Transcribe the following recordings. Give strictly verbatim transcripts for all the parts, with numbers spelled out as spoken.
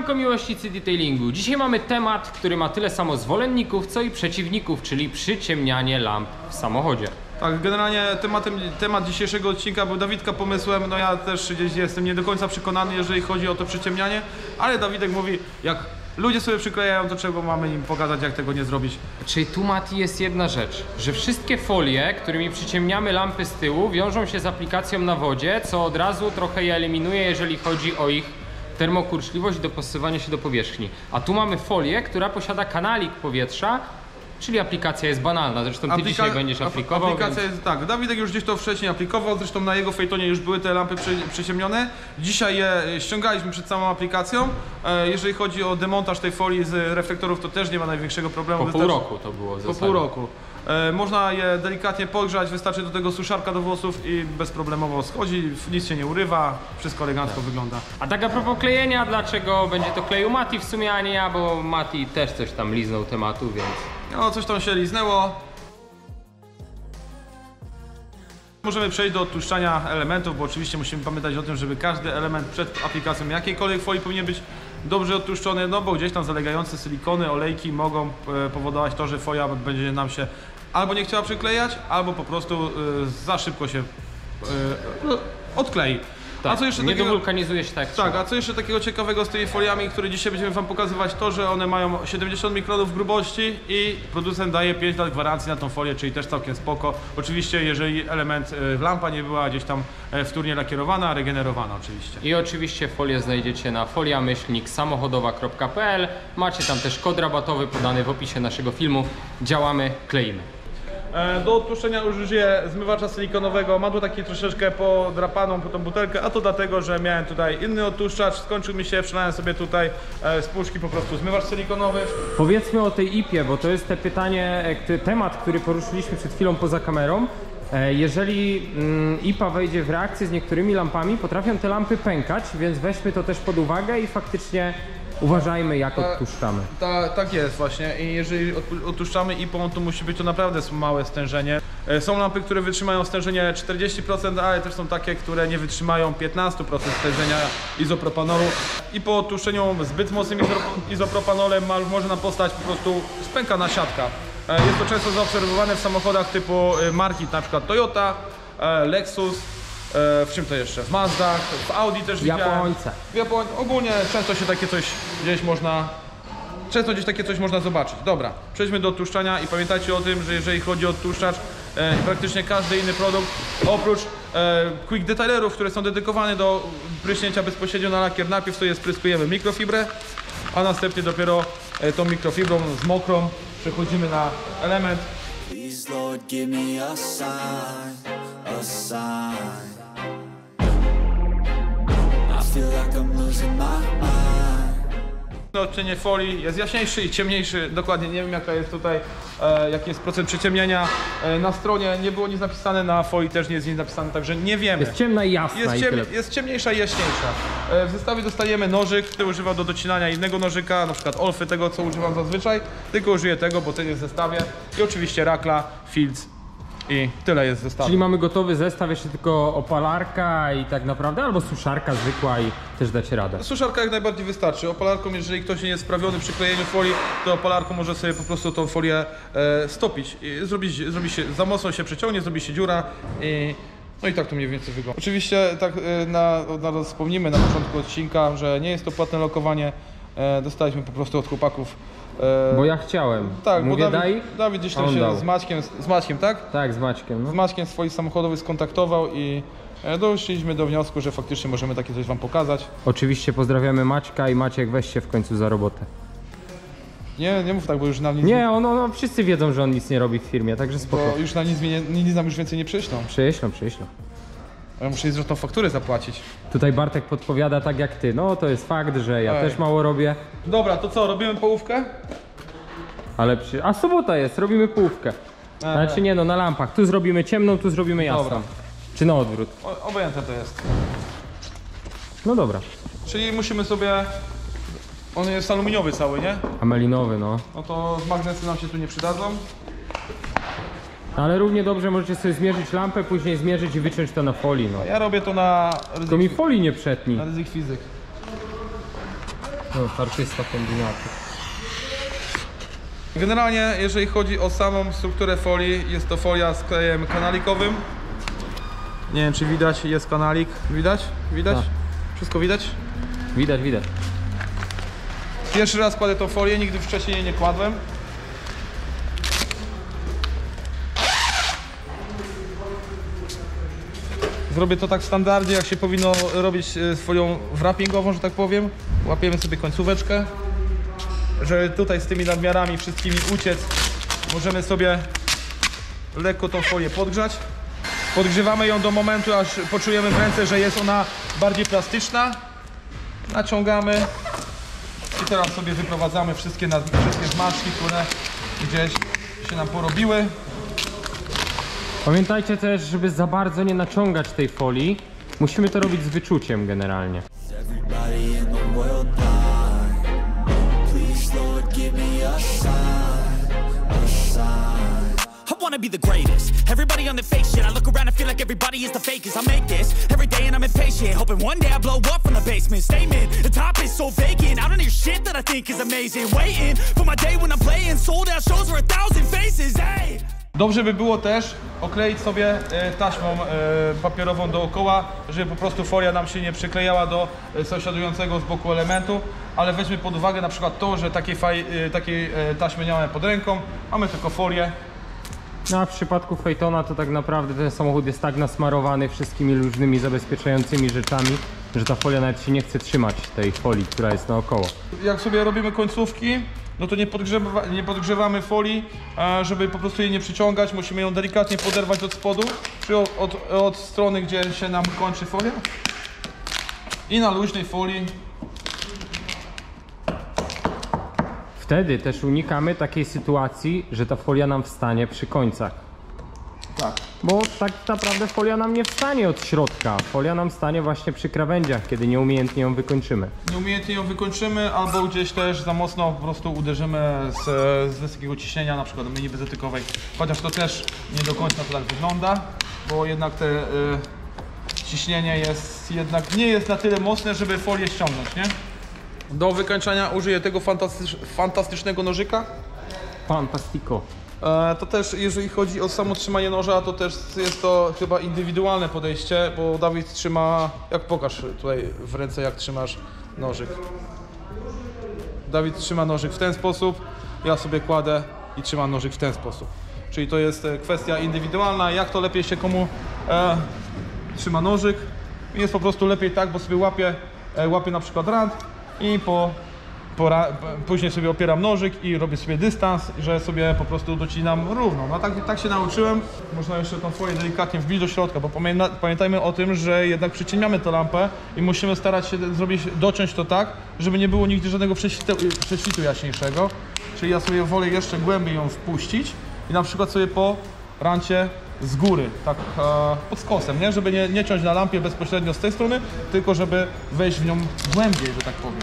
Siemanko miłośnicy detailingu. Dzisiaj mamy temat, który ma tyle samo zwolenników, co i przeciwników, czyli przyciemnianie lamp w samochodzie. Tak, generalnie tematem, temat dzisiejszego odcinka był Dawidka pomysłem. No ja też gdzieś jestem nie do końca przekonany, jeżeli chodzi o to przyciemnianie, ale Dawidek mówi, jak ludzie sobie przyklejają, to czego mamy im pokazać, jak tego nie zrobić. Czyli tu, Mati, jest jedna rzecz, że wszystkie folie, którymi przyciemniamy lampy z tyłu, wiążą się z aplikacją na wodzie, co od razu trochę je eliminuje, jeżeli chodzi o ich termokurczliwość i dopasowanie się do powierzchni. A tu mamy folię, która posiada kanalik powietrza, czyli aplikacja jest banalna. Zresztą ty Aplika dzisiaj będziesz aplikował. Aplikacja więc... jest tak, Dawidek już gdzieś to wcześniej aplikował, zresztą na jego fejtonie już były te lampy przy, przyciemnione. Dzisiaj je ściągaliśmy przed samą aplikacją. E, jeżeli chodzi o demontaż tej folii z reflektorów, to też nie ma największego problemu. Po pół roku to było w Po pół roku. E, można je delikatnie pogrzać, wystarczy do tego suszarka do włosów i bezproblemowo schodzi, nic się nie urywa, wszystko elegancko tak wygląda. A tak a propos klejenia, dlaczego będzie to kleju Mati w sumie, a nie ja, bo Mati też coś tam liznął tematu, więc... No, coś tam się liznęło. Możemy przejść do odtłuszczania elementów, bo oczywiście musimy pamiętać o tym, żeby każdy element przed aplikacją jakiejkolwiek folii powinien być dobrze odtłuszczony, no bo gdzieś tam zalegające silikony, olejki mogą powodować to, że folia będzie nam się albo nie chciała przyklejać, albo po prostu za szybko się odklei. Tak, a co jeszcze nie takiego, dowulkanizuje się tak. Tak, a co jeszcze takiego ciekawego z tymi foliami, które dzisiaj będziemy wam pokazywać, to, że one mają siedemdziesiąt mikronów grubości i producent daje pięć lat gwarancji na tą folię, czyli też całkiem spoko. Oczywiście, jeżeli element lampa nie była gdzieś tam wtórnie lakierowana, regenerowana oczywiście. I oczywiście folię znajdziecie na folia myślnik samochodowa kropka p l. Macie tam też kod rabatowy podany w opisie naszego filmu. Działamy, kleimy. Do odtłuszczenia użyję zmywacza silikonowego. Mam tu taki troszeczkę podrapaną po tą butelkę, a to dlatego, że miałem tutaj inny odtłuszczacz, skończył mi się, przelałem sobie tutaj z puszki po prostu zmywacz silikonowy. Powiedzmy o tej I P ie, bo to jest te pytanie, temat, który poruszyliśmy przed chwilą poza kamerą. Jeżeli I P A wejdzie w reakcję z niektórymi lampami, potrafią te lampy pękać, więc weźmy to też pod uwagę i faktycznie uważajmy, jak ta, odtłuszczamy. Ta, tak jest właśnie i jeżeli odtłuszczamy I P A, to musi być to naprawdę małe stężenie. Są lampy, które wytrzymają stężenie czterdzieści procent, ale też są takie, które nie wytrzymają piętnaście procent stężenia izopropanolu. I po odtłuszczeniu zbyt mocnym izopropanolem może nam powstać po prostu spękana siatka. Jest to często zaobserwowane w samochodach typu marki na przykład Toyota, Lexus. W czym to jeszcze? W Mazdach, w Audi też widziałem. Japońce. W Japoń... Ogólnie często się takie coś gdzieś można... Często gdzieś takie coś można zobaczyć. Dobra, przejdźmy do odtłuszczania i pamiętajcie o tym, że jeżeli chodzi o odtłuszczacz, e, praktycznie każdy inny produkt, oprócz e, quick detailerów, które są dedykowane do pryśnięcia bezpośrednio na lakier, najpierw sobie spryskujemy mikrofibrę, a następnie dopiero e, tą mikrofibrą z mokrą przechodzimy na element. Please Lord, give me a sign, a sign. Odcienie folii jest jaśniejszy i ciemniejszy, dokładnie nie wiem jaka jest tutaj, e, jaki jest procent przyciemnienia. E, na stronie nie było nic napisane, na folii też nie jest nic napisane, także nie wiemy. Jest ciemna i jasna. Jest, i ciem, jest ciemniejsza i jaśniejsza. E, w zestawie dostajemy nożyk, który używam do docinania innego nożyka, na przykład Olfy, tego co używam zazwyczaj, tylko użyję tego, bo ten jest w zestawie. I oczywiście rakla, filc. I tyle jest zestawu. Czyli mamy gotowy zestaw, jeszcze tylko opalarka i tak naprawdę, albo suszarka zwykła i też dacie radę. Suszarka jak najbardziej wystarczy. Opalarką, jeżeli ktoś nie jest sprawiony przy klejeniu folii, to opalarką może sobie po prostu tą folię e, stopić. I zrobić, zrobi się, za mocno się przeciągnie, zrobi się dziura i no i tak to mniej więcej wygląda. Oczywiście tak e, na, na, wspomnimy na początku odcinka, że nie jest to płatne lokowanie. E, dostaliśmy po prostu od chłopaków. Bo ja chciałem. Tak, Mówię, bo Dawid, daj, Dawid gdzieś tam się dał. z Maćkiem, z Maćkiem, tak? Tak, z Maćkiem. No. Z Maćkiem swoich samochodowych skontaktował i doszliśmy do wniosku, że faktycznie możemy takie coś wam pokazać. Oczywiście pozdrawiamy Maćka i Maciek, weź się w końcu za robotę. Nie, nie mów tak, bo już nam nic nie... on, on, wszyscy wiedzą, że on nic nie robi w firmie, także spoko. Bo już na nic, nie, nic nam już więcej nie przyślą. Przyślą, przyślą. Ja muszę zresztą fakturę zapłacić. Tutaj Bartek podpowiada tak jak ty. No to jest fakt, że ja Ej. też mało robię. Dobra, to co, robimy połówkę? Ale przy... A sobota jest, robimy połówkę. Znaczy nie no, na lampach. Tu zrobimy ciemną, tu zrobimy jasną. Dobra. Czy na odwrót? O, obojętne to jest. No dobra. Czyli musimy sobie... On jest aluminiowy cały, nie? A melinowy, no. No to magnesy nam się tu nie przydadzą. Ale równie dobrze możecie sobie zmierzyć lampę, później zmierzyć i wyciąć to na folii, no. Ja robię to na... Tylko mi folii nie przetnij. Na ryzyk fizyk. No, artysta kombinatu. Generalnie, jeżeli chodzi o samą strukturę folii, jest to folia z klejem kanalikowym. Nie wiem, czy widać, jest kanalik. Widać? Widać? Tak. Wszystko widać? Widać, widać. Pierwszy raz kładę tą folię, nigdy wcześniej jej nie kładłem. Zrobię to tak w standardzie, jak się powinno robić z folią wrappingową, że tak powiem. Łapiemy sobie końcóweczkę, żeby tutaj z tymi nadmiarami wszystkimi uciec. Możemy sobie lekko tą folię podgrzać. Podgrzewamy ją do momentu, aż poczujemy w ręce, że jest ona bardziej plastyczna. Naciągamy i teraz sobie wyprowadzamy wszystkie, nad, wszystkie zmarszczki, które gdzieś się nam porobiły. Pamiętajcie też, żeby za bardzo nie naciągać tej folii. Musimy to robić z wyczuciem generalnie. I wanna be the greatest. Everybody on the fake shit. I look around and feel like everybody is the fakest. I make this every day and I'm impatient, hoping one day I blow up from the basement. Statement, the top is so vacant. I don't hear shit that I think is amazing. Waiting for my day when I'm playing sold out shows for a thousand faces. Hey. Dobrze by było też okleić sobie taśmą papierową dookoła, żeby po prostu folia nam się nie przyklejała do sąsiadującego z boku elementu, ale weźmy pod uwagę na przykład to, że takiej, faj, takiej taśmy nie mamy pod ręką, mamy tylko folię. No a w przypadku Phaetona to tak naprawdę ten samochód jest tak nasmarowany wszystkimi różnymi zabezpieczającymi rzeczami, że ta folia nawet się nie chce trzymać tej folii, która jest naokoło. Jak sobie robimy końcówki, no to nie, podgrzewa, nie podgrzewamy folii, żeby po prostu jej nie przyciągać. Musimy ją delikatnie poderwać od spodu, czy od, od, od strony, gdzie się nam kończy folia. I na luźnej folii. Wtedy też unikamy takiej sytuacji, że ta folia nam wstanie przy końcach. Tak. Bo tak naprawdę folia nam nie wstanie od środka. Folia nam stanie właśnie przy krawędziach, kiedy nieumiejętnie ją wykończymy. Nieumiejętnie ją wykończymy, albo gdzieś też za mocno po prostu uderzymy z, z wysokiego ciśnienia, na przykład do mini bezetykowej. Chociaż to też nie do końca to tak wygląda, bo jednak te y, ciśnienie jest jednak nie jest na tyle mocne, żeby folię ściągnąć, nie? Do wykańczania użyję tego fantastycz, fantastycznego nożyka. Fantastico. E, to też, jeżeli chodzi o samo trzymanie noża, to też jest to chyba indywidualne podejście, bo Dawid trzyma, jak pokaż tutaj w ręce, jak trzymasz nożyk. Dawid trzyma nożyk w ten sposób, ja sobie kładę i trzymam nożyk w ten sposób. Czyli to jest kwestia indywidualna, jak to lepiej się komu e, trzyma nożyk. Jest po prostu lepiej tak, bo sobie łapię, e, łapię na przykład rand i po Pora, później sobie opieram nożyk i robię sobie dystans, że sobie po prostu docinam równo. No tak, tak się nauczyłem. Można jeszcze tą folię delikatnie wbić do środka, bo pamięta, pamiętajmy o tym, że jednak przyciemniamy tę lampę i musimy starać się zrobić, dociąć to tak, żeby nie było nigdy żadnego prześwitu, prześwitu jaśniejszego. Czyli ja sobie wolę jeszcze głębiej ją wpuścić i na przykład sobie po rancie z góry, tak e, pod skosem, nie? Żeby nie, nie ciąć na lampie bezpośrednio z tej strony, tylko żeby wejść w nią głębiej, że tak powiem.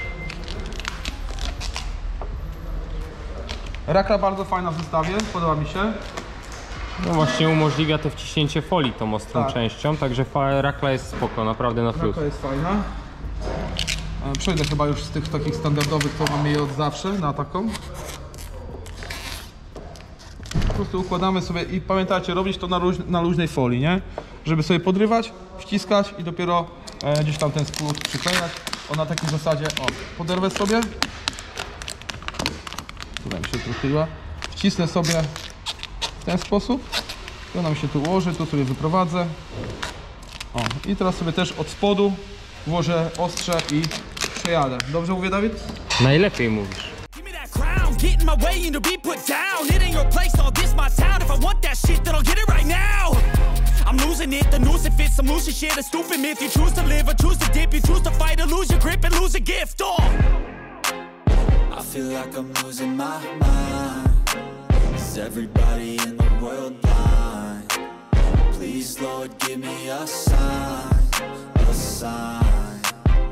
Rakla bardzo fajna w zestawie, podoba mi się. No właśnie umożliwia to wciśnięcie folii tą ostrą Tak. częścią, także rakla jest spoko, naprawdę na plus. Rakla jest fajna. Przejdę chyba już z tych takich standardowych, to mamy je od zawsze, na taką. Po prostu układamy sobie i pamiętajcie, robić to na, luź, na luźnej folii, nie? Żeby sobie podrywać, wciskać i dopiero e, gdzieś tam ten spód przyklejać. O, na takiej zasadzie, o, poderwę sobie. Tutaj mi się truchyła. Wcisnę sobie w ten sposób. I ona mi się tu ułoży, tu sobie wyprowadzę. O, i teraz sobie też od spodu włożę ostrze i przejadę. Dobrze mówię, Dawid? Najlepiej mówisz. Give me that crown, get in my way and to be put down. It ain't your place, all this my town. If I want that shit, then I'll get it right now. I'm losing it, the noose it fits, I'm losing shit, a stupid myth. You choose to live or choose to dip, you choose to fight or lose your grip and lose a gift. Oh. I feel like I'm losing my mind. Is everybody in the world blind? Please, Lord, give me a sign, a sign.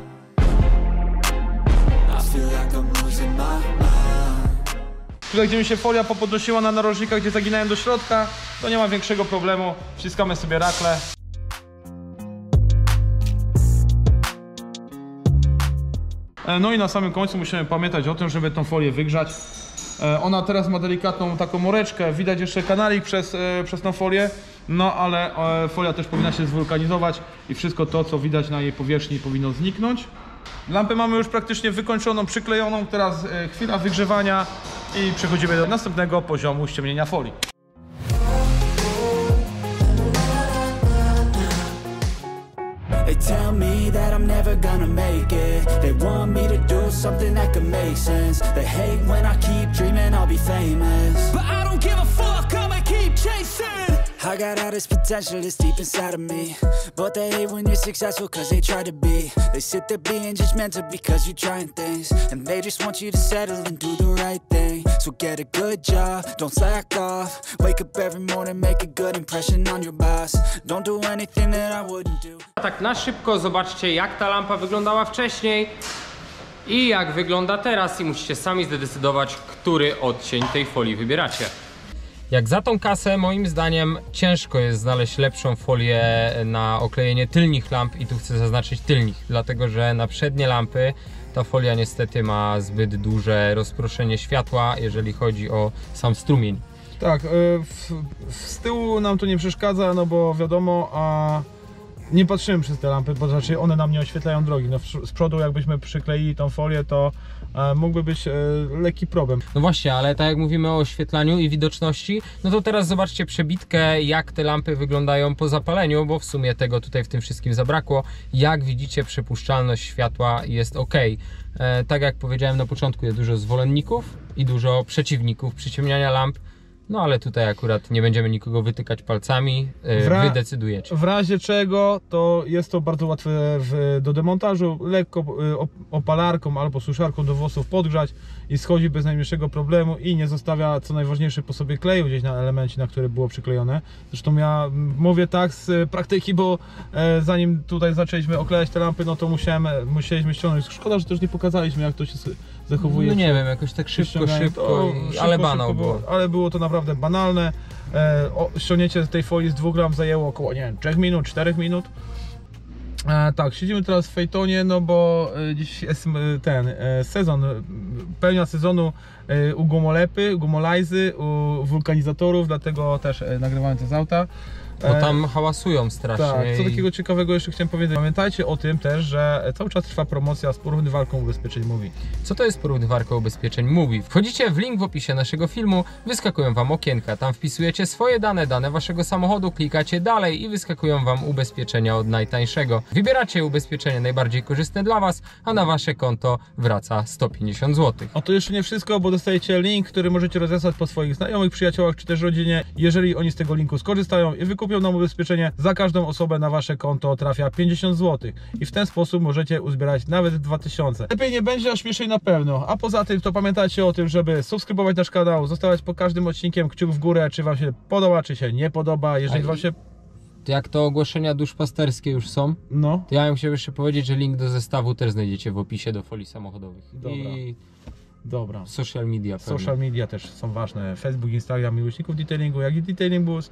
I feel like I'm losing my mind. Tutaj, gdzie mi się folia popodnosiła na narożnikach, gdzie zaginałem do środka, to nie ma większego problemu. Wciskamy sobie raklę. No i na samym końcu musimy pamiętać o tym, żeby tą folię wygrzać. Ona teraz ma delikatną taką moreczkę, widać jeszcze kanalik przez, przez tą folię, no ale folia też powinna się zwulkanizować i wszystko to, co widać na jej powierzchni, powinno zniknąć. Lampę mamy już praktycznie wykończoną, przyklejoną, teraz chwila wygrzewania i przechodzimy do następnego poziomu ściemnienia folii. They tell me that I'm never gonna make it. They want me to do something that could make sense. They hate when I keep dreaming I'll be famous, But I don't give a fuck, I'ma keep chasing. I got all this potential that's deep inside of me, but they hate when you're successful cause they try to be. They sit there being judgmental because you're trying things, and they just want you to settle and do the right thing. So get a good job, don't slack off. Wake up every morning, make a good impression on your boss. Don't do anything that I wouldn't do. A tak na szybko zobaczcie, jak ta lampa wyglądała wcześniej i jak wygląda teraz, i musicie sami zdecydować, który odcień tej folii wybieracie. Jak za tą kasę, moim zdaniem, ciężko jest znaleźć lepszą folię na oklejenie tylnych lamp, i tu chcę zaznaczyć tylnych, dlatego że na przednie lampy ta folia niestety ma zbyt duże rozproszenie światła, jeżeli chodzi o sam strumień. Tak, w, w, z tyłu nam to nie przeszkadza, no bo wiadomo, a nie patrzymy przez te lampy, bo raczej one nam nie oświetlają drogi. No, z przodu jakbyśmy przykleili tą folię, to e, mógłby być e, lekki problem. No właśnie, ale tak jak mówimy o oświetlaniu i widoczności, no to teraz zobaczcie przebitkę, jak te lampy wyglądają po zapaleniu, bo w sumie tego tutaj w tym wszystkim zabrakło. Jak widzicie, przepuszczalność światła jest ok. E, tak jak powiedziałem na początku, jest dużo zwolenników i dużo przeciwników przyciemniania lamp. No ale tutaj akurat nie będziemy nikogo wytykać palcami, yy, wy decydujecie. W razie czego to jest to bardzo łatwe w, do demontażu, lekko y, opalarką albo suszarką do włosów podgrzać i schodzi bez najmniejszego problemu i nie zostawia, co najważniejsze, po sobie kleju gdzieś na elemencie, na który było przyklejone. Zresztą ja mówię tak z praktyki, bo e, zanim tutaj zaczęliśmy oklejać te lampy, no to musiałem, musieliśmy ściągnąć. Szkoda, że też nie pokazaliśmy, jak to się zachowuje. No nie wiem, jakoś tak szybko, szybko, i... szybko, ale banał szybko było. było. Ale było to naprawdę banalne. E, o, ściągnięcie tej folii z dwóch gram zajęło około, nie wiem, trzech minut, czterech minut. E, tak, siedzimy teraz w fejtonie, no bo e, dziś jest e, ten e, sezon, pełnia sezonu e, u gumolepy, u gumolajzy, u wulkanizatorów, dlatego też e, nagrywamy to z auta. Bo tam hałasują strasznie. Tak, co i... takiego ciekawego jeszcze chciałem powiedzieć. Pamiętajcie o tym też, że cały czas trwa promocja z porównywarką ubezpieczeń Moovy. Co to jest porównywarka ubezpieczeń Moovy? Wchodzicie w link w opisie naszego filmu, wyskakują wam okienka, tam wpisujecie swoje dane, dane waszego samochodu, klikacie dalej i wyskakują wam ubezpieczenia od najtańszego. Wybieracie ubezpieczenie najbardziej korzystne dla was, a na wasze konto wraca sto pięćdziesiąt złotych. A to jeszcze nie wszystko, bo dostajecie link, który możecie rozesłać po swoich znajomych, przyjaciołach czy też rodzinie. Jeżeli oni z tego linku skorzystają i wykupią nam ubezpieczenie, za każdą osobę na wasze konto trafia pięćdziesiąt złotych i w ten sposób możecie uzbierać nawet dwa tysiące. Lepiej nie będzie, a śmieszniej na pewno. A poza tym to pamiętajcie o tym, żeby subskrybować nasz kanał, zostawiać po każdym odcinkiem kciuk w górę, czy wam się podoba, czy się nie podoba. Jeżeli wam się... Jak to ogłoszenia duszpasterskie już są, No. to ja bym chciał jeszcze powiedzieć, że link do zestawu też znajdziecie w opisie do folii samochodowych. Dobra. I Dobra. social media pewnie. Social media też są ważne. Facebook, Instagram, miłośników detailingu, jak i Detailing Bus.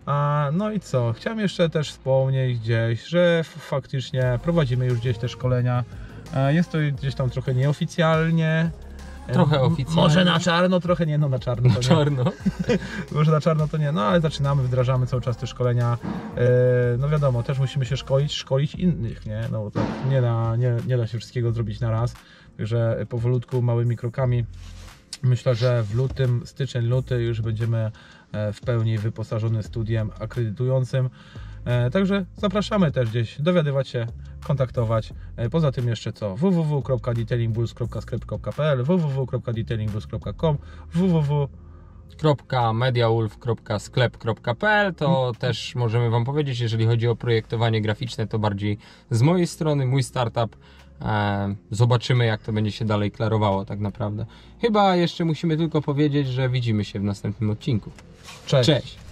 A, no i co? Chciałem jeszcze też wspomnieć gdzieś, że faktycznie prowadzimy już gdzieś te szkolenia. A, jest to gdzieś tam trochę nieoficjalnie. Trochę oficjalnie. Może na czarno, trochę nie, no na czarno. Na To czarno. Nie. Może na czarno to nie, no ale zaczynamy, wdrażamy cały czas te szkolenia. E, no wiadomo, też musimy się szkolić, szkolić innych, nie? No bo tak nie da, nie, nie da się wszystkiego zrobić na raz. Także powolutku, małymi krokami. Myślę, że w lutym, styczeń, luty już będziemy w pełni wyposażony studiem akredytującym. Także zapraszamy też gdzieś dowiadywać się, kontaktować. Poza tym jeszcze co? w w w kropka detailingbus kropka sklep kropka p l, w w w kropka detailingbus kropka com, w w w kropka mediawolf kropka sklep kropka p l. To też możemy wam powiedzieć, jeżeli chodzi o projektowanie graficzne, to bardziej z mojej strony, mój startup. Zobaczymy, jak to będzie się dalej klarowało tak naprawdę. Chyba jeszcze musimy tylko powiedzieć, że widzimy się w następnym odcinku. Cześć! Cześć.